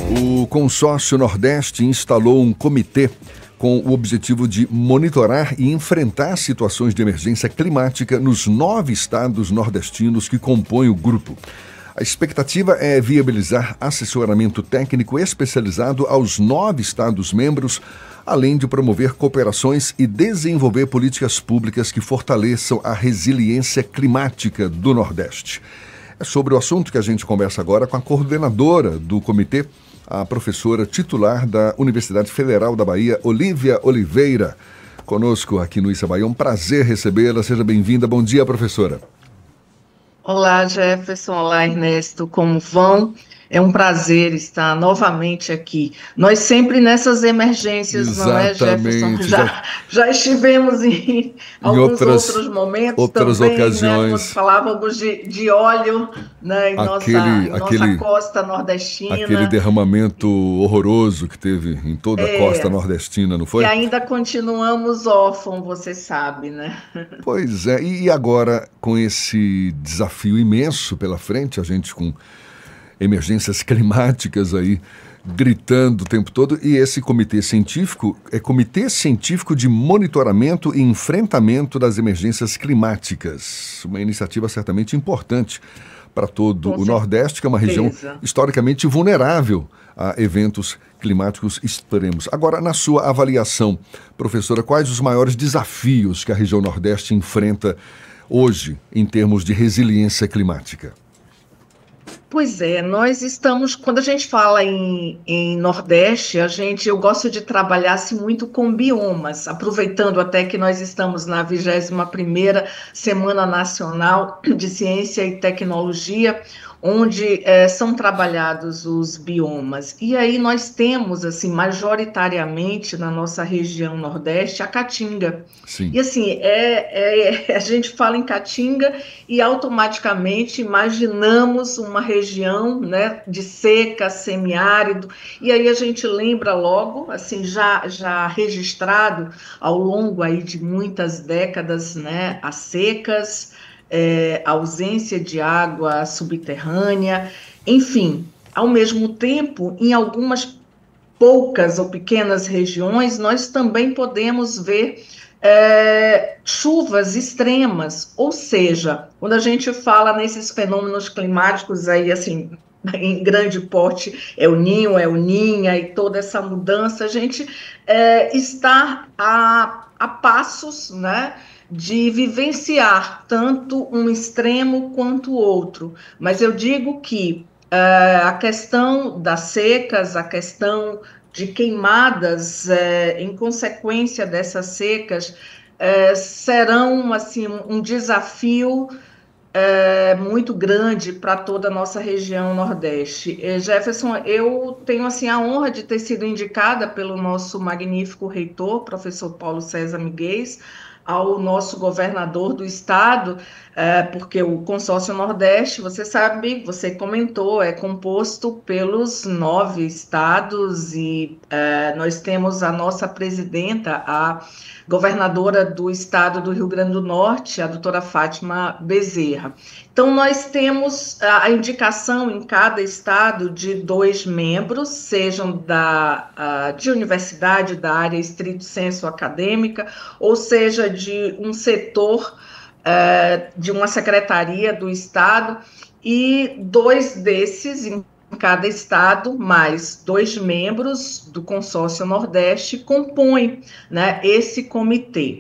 O Consórcio Nordeste instalou um comitê com o objetivo de monitorar e enfrentar situações de emergência climática nos 9 estados nordestinos que compõem o grupo. A expectativa é viabilizar assessoramento técnico especializado aos 9 estados-membros, além de promover cooperações e desenvolver políticas públicas que fortaleçam a resiliência climática do Nordeste. É sobre o assunto que a gente conversa agora com a coordenadora do comitê, a professora titular da Universidade Federal da Bahia, Olívia Oliveira, conosco aqui no Issa Bahia. É um prazer recebê-la. Seja bem-vinda. Bom dia, professora. Olá, Jefferson. Olá, Ernesto. Como vão? É um prazer estar novamente aqui. Nós sempre nessas emergências, Exatamente. Não é, Jefferson? Já estivemos em alguns outros momentos outras também, ocasiões. né, quando falávamos de óleo, né, em nossa costa nordestina. Aquele derramamento horroroso que teve em toda a costa nordestina, não foi? E ainda continuamos órfãos, você sabe, né? Pois é, e agora com esse desafio imenso pela frente, a gente com emergências climáticas aí gritando o tempo todo, e esse comitê científico é Comitê Científico de Monitoramento e Enfrentamento das Emergências Climáticas, uma iniciativa certamente importante para todo o Nordeste, que é uma região historicamente vulnerável a eventos climáticos extremos. Agora, na sua avaliação, professora, quais os maiores desafios que a região Nordeste enfrenta hoje em termos de resiliência climática? Pois é, nós estamos, quando a gente fala em Nordeste, eu gosto de trabalhar assim, muito com biomas, aproveitando até que nós estamos na 21ª Semana Nacional de Ciência e Tecnologia, onde são trabalhados os biomas. E aí nós temos, assim, majoritariamente na nossa região Nordeste, a Caatinga. Sim. E assim, a gente fala em Caatinga e automaticamente imaginamos uma região, né, de seca, semiárido, e aí a gente lembra logo, assim, já registrado ao longo aí de muitas décadas, né, as secas, a ausência de água subterrânea, enfim. Ao mesmo tempo, em algumas poucas ou pequenas regiões, nós também podemos ver chuvas extremas, ou seja, quando a gente fala nesses fenômenos climáticos aí, assim, em grande porte, El Niño, El Niña e toda essa mudança, a gente está a passos, né, de vivenciar tanto um extremo quanto o outro. Mas eu digo que a questão das secas, a questão de queimadas em consequência dessas secas serão assim, um desafio muito grande para toda a nossa região Nordeste. Jefferson, eu tenho assim, a honra de ter sido indicada pelo nosso magnífico reitor, professor Paulo César Miguel, ao nosso governador do estado, porque o Consórcio Nordeste, você sabe, você comentou, é composto pelos 9 estados e nós temos a nossa presidenta, a governadora do estado do Rio Grande do Norte, a doutora Fátima Bezerra. Então, nós temos a indicação em cada estado de 2 membros, sejam de universidade, da área estrito sensu acadêmica, ou seja, de um setor de uma secretaria do estado, e 2 desses em cada estado, mais 2 membros do Consórcio Nordeste compõem, né, esse comitê.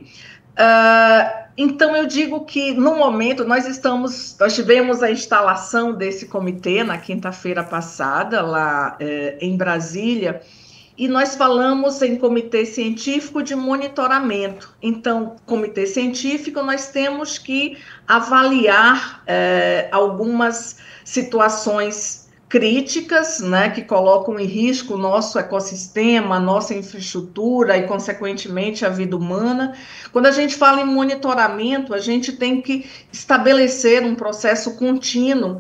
Então, eu digo que, no momento, nós tivemos a instalação desse comitê na quinta-feira passada, lá em Brasília, e nós falamos em comitê científico de monitoramento. Então, comitê científico, nós temos que avaliar algumas situações críticas, né, que colocam em risco o nosso ecossistema, a nossa infraestrutura e, consequentemente, a vida humana. Quando a gente fala em monitoramento, a gente tem que estabelecer um processo contínuo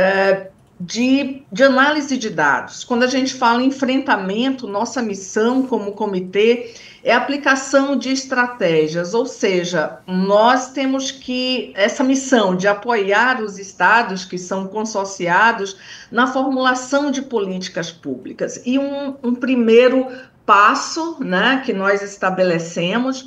de análise de dados. Quando a gente fala em enfrentamento, nossa missão como comitê é a aplicação de estratégias, ou seja, nós temos que, essa missão de apoiar os estados que são consorciados na formulação de políticas públicas. E um primeiro passo, né, que nós estabelecemos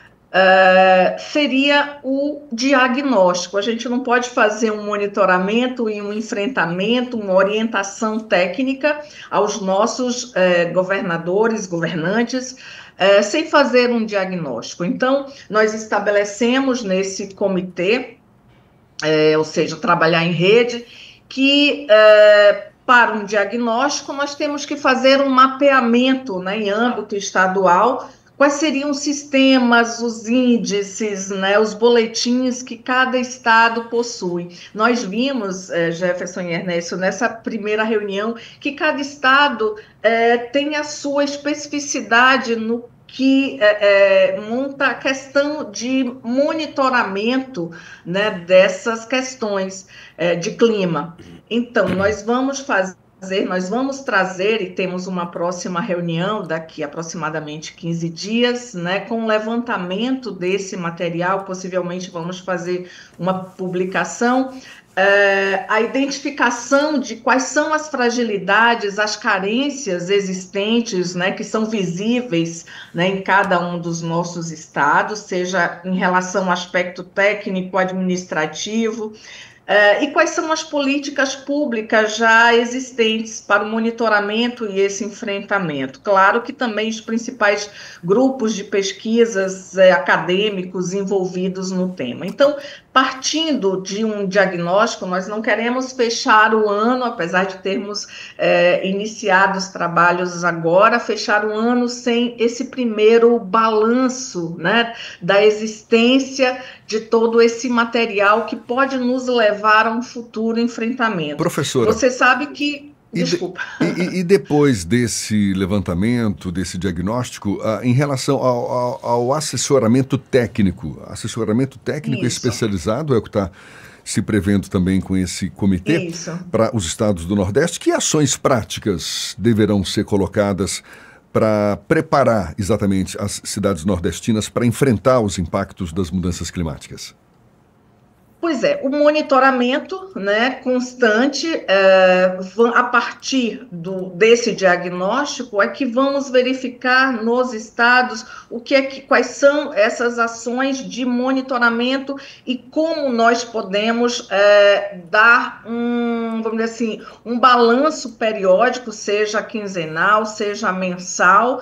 seria o diagnóstico. A gente não pode fazer um monitoramento e um enfrentamento, uma orientação técnica aos nossos governadores, governantes, sem fazer um diagnóstico. Então, nós estabelecemos nesse comitê, ou seja, trabalhar em rede, que para um diagnóstico nós temos que fazer um mapeamento, né, em âmbito estadual. Quais seriam os sistemas, os índices, né, os boletins que cada estado possui? Nós vimos, Jefferson e Ernesto, nessa primeira reunião, que cada estado tem a sua especificidade no que monta a questão de monitoramento, né, dessas questões de clima. Então, nós vamos trazer, e temos uma próxima reunião daqui aproximadamente 15 dias, né, com o levantamento desse material, possivelmente vamos fazer uma publicação, a identificação de quais são as fragilidades, as carências existentes, né, que são visíveis, né, em cada um dos nossos estados, seja em relação ao aspecto técnico, administrativo, e quais são as políticas públicas já existentes para o monitoramento e esse enfrentamento? Claro que também os principais grupos de pesquisas acadêmicos envolvidos no tema. Então, partindo de um diagnóstico, nós não queremos fechar o ano, apesar de termos iniciado os trabalhos agora, fechar o ano sem esse primeiro balanço, né, da existência de todo esse material que pode nos levar a um futuro enfrentamento. Professora, você sabe que... Desculpa. E depois desse levantamento, desse diagnóstico, em relação ao assessoramento técnico Isso. especializado é o que está se prevendo também com esse comitê para os estados do Nordeste, que ações práticas deverão ser colocadas para preparar exatamente as cidades nordestinas para enfrentar os impactos das mudanças climáticas? Pois é, o monitoramento, né, constante, a partir desse diagnóstico, é que vamos verificar nos estados quais são essas ações de monitoramento e como nós podemos dar vamos dizer assim, um balanço periódico, seja quinzenal, seja mensal,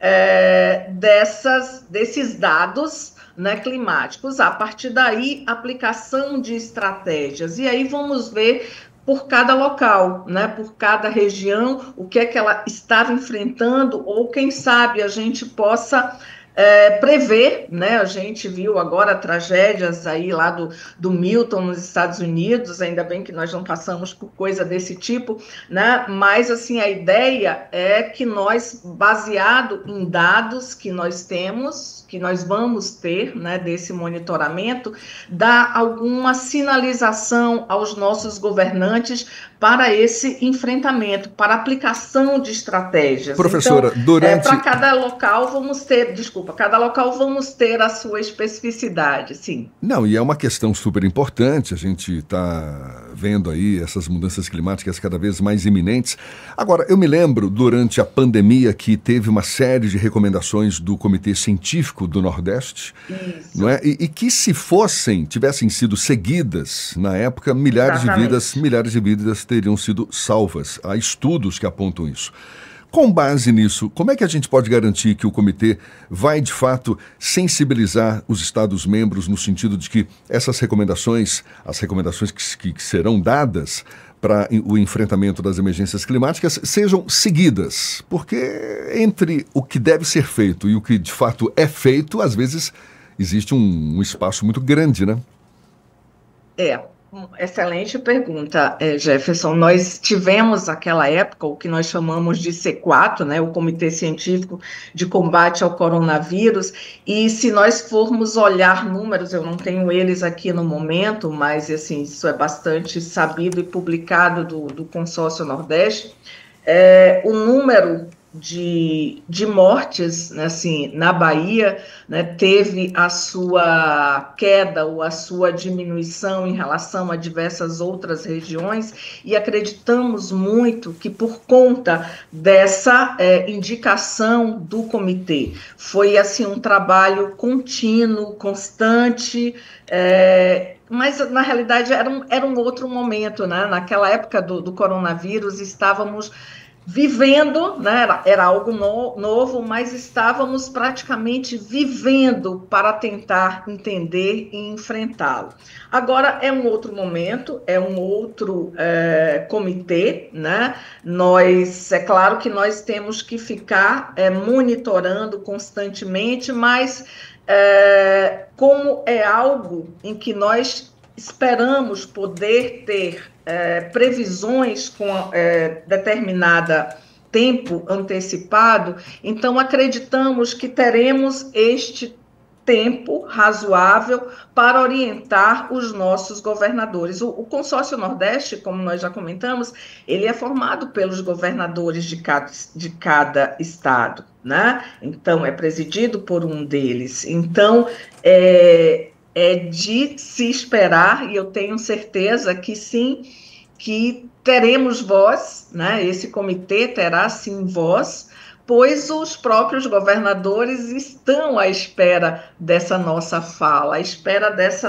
desses dados, né, climáticos. A partir daí, aplicação de estratégias. E aí vamos ver por cada local, né, por cada região, o que é que ela estava enfrentando, ou quem sabe a gente possa prever, né? A gente viu agora tragédias aí lá do Milton nos Estados Unidos, ainda bem que nós não passamos por coisa desse tipo, né? Mas assim, a ideia é que nós, baseado em dados que nós temos, que nós vamos ter, né, desse monitoramento, dá alguma sinalização aos nossos governantes para esse enfrentamento, para aplicação de estratégias. Professora, então, para cada local vamos ter, cada local vamos ter a sua especificidade, sim. Não, e é uma questão super importante, a gente está vendo aí essas mudanças climáticas cada vez mais iminentes. Agora, eu me lembro, durante a pandemia, que teve uma série de recomendações do Comitê Científico do Nordeste, Isso. Não é? E que se tivessem sido seguidas, na época, milhares de vidas teriam sido salvas. Há estudos que apontam isso. Com base nisso, como é que a gente pode garantir que o comitê vai, de fato, sensibilizar os Estados-membros no sentido de que essas recomendações, as recomendações que serão dadas para o enfrentamento das emergências climáticas, sejam seguidas? Porque entre o que deve ser feito e o que, de fato, é feito, às vezes existe um espaço muito grande, né? Excelente pergunta, Jefferson. Nós tivemos naquela época o que nós chamamos de C4, né, o Comitê Científico de Combate ao Coronavírus, e se nós formos olhar números, eu não tenho eles aqui no momento, mas assim, isso é bastante sabido e publicado do Consórcio Nordeste, o número de mortes, né, assim, na Bahia, né, teve a sua queda ou a sua diminuição em relação a diversas outras regiões, e acreditamos muito que por conta dessa indicação do comitê, foi assim um trabalho contínuo, constante, mas na realidade era um outro momento, né? Naquela época do coronavírus estávamos vivendo, né? Era algo novo, mas estávamos praticamente vivendo para tentar entender e enfrentá-lo. Agora é um outro momento, é um outro comitê, né? É claro que nós temos que ficar monitorando constantemente, mas como é algo em que nós esperamos poder ter previsões com determinada tempo antecipado, então acreditamos que teremos este tempo razoável para orientar os nossos governadores. O Consórcio Nordeste, como nós já comentamos, ele é formado pelos governadores de cada estado, né? Então, é presidido por um deles. Então, é de se esperar, e eu tenho certeza que sim, que teremos voz, né? Esse comitê terá sim voz, pois os próprios governadores estão à espera dessa nossa fala, à espera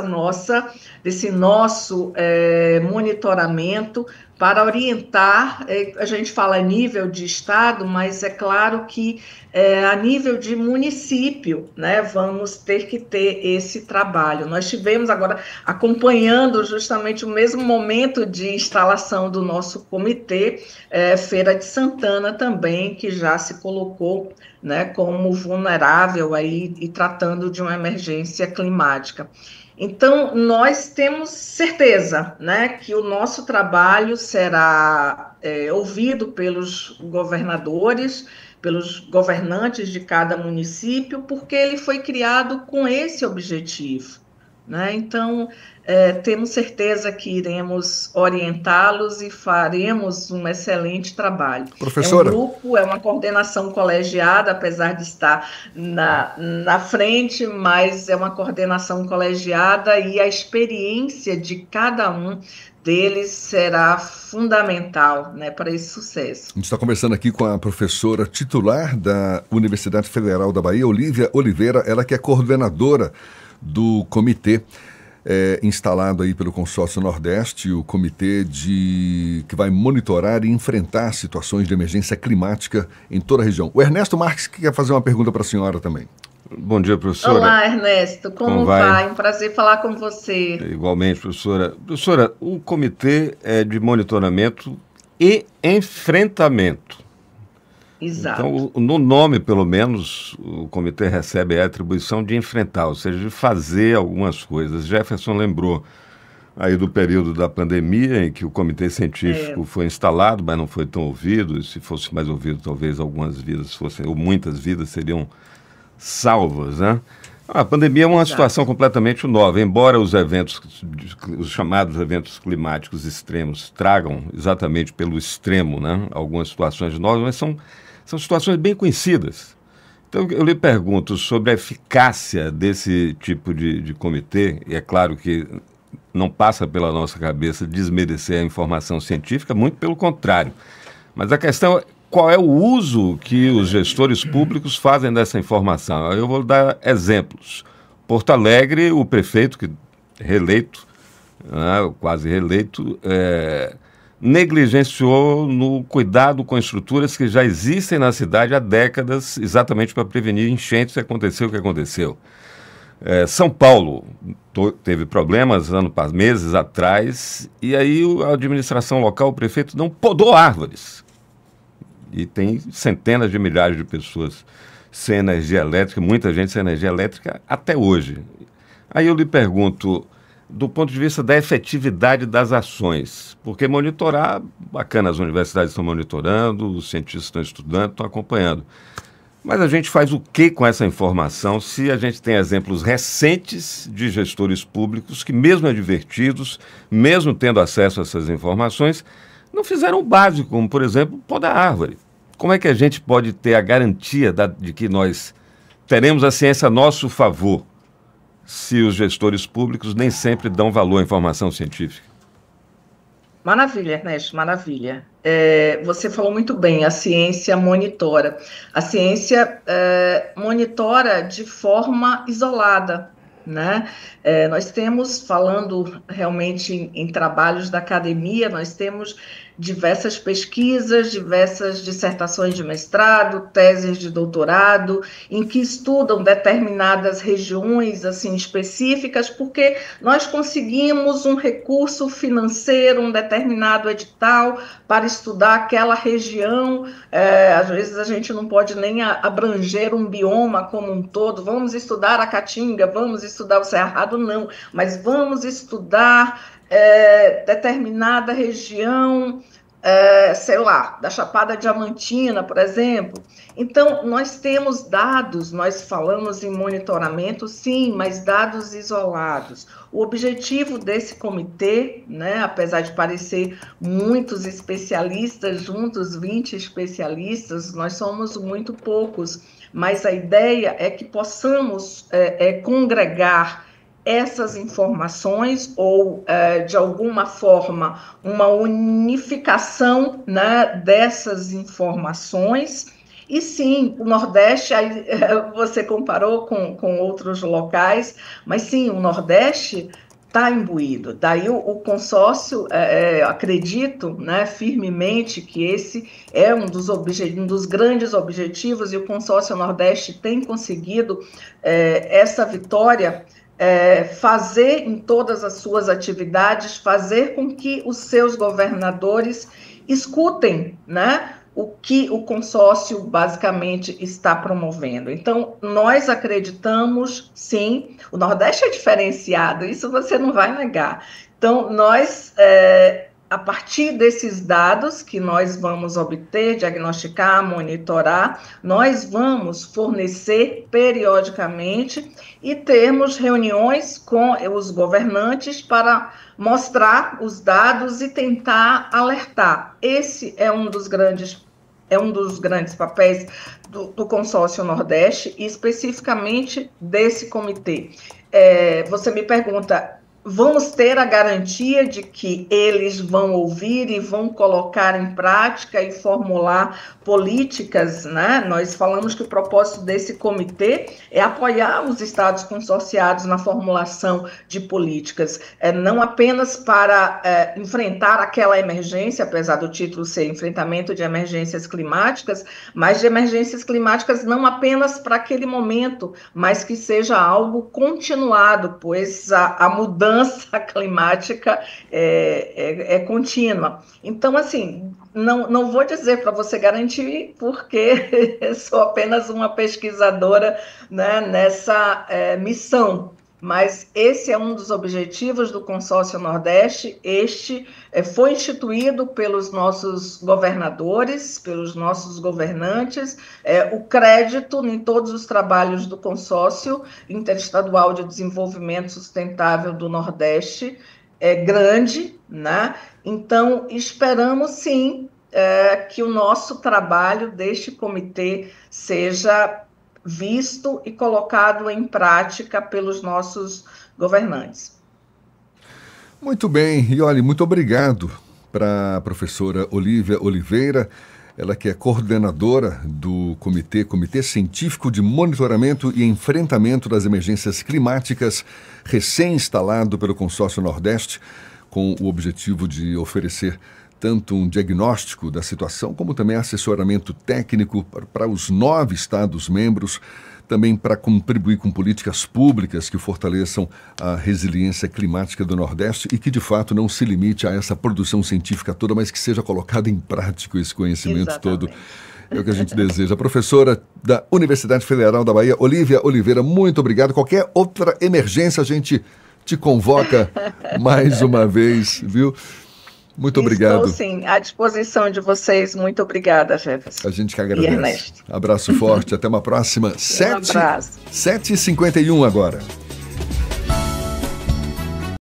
desse nosso monitoramento para orientar. A gente fala a nível de estado, mas é claro que a nível de município, né, vamos ter que ter esse trabalho. Nós tivemos agora acompanhando justamente o mesmo momento de instalação do nosso comitê, Feira de Santana também, que já se colocou, né, como vulnerável aí, e tratando de uma emergência climática. Então, nós temos certeza, né, que o nosso trabalho será ouvido pelos governadores, pelos governantes de cada município, porque ele foi criado com esse objetivo, né? Então, temos certeza que iremos orientá-los e faremos um excelente trabalho. Professora. É um grupo, é uma coordenação colegiada, apesar de estar na frente, mas é uma coordenação colegiada e a experiência de cada um deles será fundamental, né, para esse sucesso. A gente está conversando aqui com a professora titular da Universidade Federal da Bahia, Olívia Oliveira, ela que é coordenadora do comitê instalado aí pelo Consórcio Nordeste, o comitê que vai monitorar e enfrentar situações de emergência climática em toda a região. O Ernesto Marques que quer fazer uma pergunta para a senhora também. Bom dia, professora. Olá, Ernesto. Como vai? Um prazer falar com você. Igualmente, professora. Professora, o comitê é de monitoramento e enfrentamento. Exato. Então, no nome, pelo menos, o comitê recebe a atribuição de enfrentar, ou seja, de fazer algumas coisas. Jefferson lembrou aí do período da pandemia, em que o comitê científico foi instalado, mas não foi tão ouvido. E se fosse mais ouvido, talvez algumas vidas fossem, ou muitas vidas seriam salvas, né? A pandemia é uma situação completamente nova, embora os chamados eventos climáticos extremos tragam exatamente pelo extremo, né, algumas situações novas, mas são situações bem conhecidas. Então eu lhe pergunto sobre a eficácia desse tipo de comitê, e é claro que não passa pela nossa cabeça desmerecer a informação científica, muito pelo contrário, mas a questão é qual é o uso que os gestores públicos fazem dessa informação. Eu vou dar exemplos. Porto Alegre, o prefeito, reeleito, né, quase reeleito, negligenciou no cuidado com estruturas que já existem na cidade há décadas, exatamente para prevenir enchentes, e aconteceu o que aconteceu. São Paulo teve problemas meses atrás, e aí a administração local, o prefeito, não podou árvores. E tem centenas de milhares de pessoas sem energia elétrica, muita gente sem energia elétrica até hoje. Aí eu lhe pergunto, do ponto de vista da efetividade das ações, porque monitorar, bacana, as universidades estão monitorando, os cientistas estão estudando, estão acompanhando. Mas a gente faz o que com essa informação se a gente tem exemplos recentes de gestores públicos que, mesmo advertidos, mesmo tendo acesso a essas informações, não fizeram o básico, como, por exemplo, podar árvore. como é que a gente pode ter a garantia de que nós teremos a ciência a nosso favor, se os gestores públicos nem sempre dão valor à informação científica? Maravilha, Ernesto, maravilha. Você falou muito bem, a ciência monitora. A ciência monitora de forma isolada, né? Nós temos, falando realmente em trabalhos da academia, nós temos diversas pesquisas, diversas dissertações de mestrado, teses de doutorado, em que estudam determinadas regiões assim específicas, porque nós conseguimos um recurso financeiro, um determinado edital para estudar aquela região. Às vezes a gente não pode nem abranger um bioma como um todo. Vamos estudar a Caatinga, vamos estudar o Cerrado, não, mas vamos estudar determinada região, sei lá, da Chapada Diamantina, por exemplo. Então, nós temos dados, nós falamos em monitoramento, sim, mas dados isolados. O objetivo desse comitê, né, apesar de parecer muitos especialistas juntos, 20 especialistas, nós somos muito poucos, mas a ideia é que possamos congregar essas informações ou, de alguma forma, uma unificação, né, dessas informações. E sim, o Nordeste, aí, você comparou com outros locais, mas sim, o Nordeste está imbuído. Daí o consórcio, acredito, né, firmemente que esse é um dos grandes objetivos, e o consórcio Nordeste tem conseguido essa vitória, fazer em todas as suas atividades, fazer com que os seus governadores escutem, né, o que o consórcio basicamente está promovendo. Então, nós acreditamos, sim, o Nordeste é diferenciado, isso você não vai negar. Então, nós, a partir desses dados que nós vamos obter, diagnosticar, monitorar, nós vamos fornecer periodicamente e termos reuniões com os governantes para mostrar os dados e tentar alertar. Esse é um dos grandes papéis do Consórcio Nordeste e especificamente desse comitê. Você me pergunta, vamos ter a garantia de que eles vão ouvir e vão colocar em prática e formular políticas, né? Nós falamos que o propósito desse comitê é apoiar os estados consorciados na formulação de políticas, não apenas para enfrentar aquela emergência, apesar do título ser enfrentamento de emergências climáticas, mas de emergências climáticas não apenas para aquele momento, mas que seja algo continuado, pois a mudança climática é contínua. Então, assim, não vou dizer para você garantir, porque sou apenas uma pesquisadora, né, nessa missão, mas esse é um dos objetivos do Consórcio Nordeste. Este foi instituído pelos nossos governadores, pelos nossos governantes. O crédito em todos os trabalhos do Consórcio Interestadual de Desenvolvimento Sustentável do Nordeste é grande, né? Então, esperamos, sim, que o nosso trabalho deste comitê seja visto e colocado em prática pelos nossos governantes. Muito bem, e olha, muito obrigado para a professora Olívia Oliveira, ela que é coordenadora do Comitê Científico de Monitoramento e Enfrentamento das Emergências Climáticas, recém-instalado pelo Consórcio Nordeste, com o objetivo de oferecer tanto um diagnóstico da situação, como também assessoramento técnico para os 9 Estados-membros, também para contribuir com políticas públicas que fortaleçam a resiliência climática do Nordeste e que, de fato, não se limite a essa produção científica toda, mas que seja colocado em prática esse conhecimento Exatamente. Todo. É o que a gente deseja. A professora da Universidade Federal da Bahia, Olívia Oliveira, muito obrigado. Qualquer outra emergência, a gente te convoca mais uma vez, viu? Muito obrigado. Estou, sim, à disposição de vocês. Muito obrigada, Jefferson. A gente que agradece. Abraço forte. Até uma próxima. Um abraço. 7h51 agora.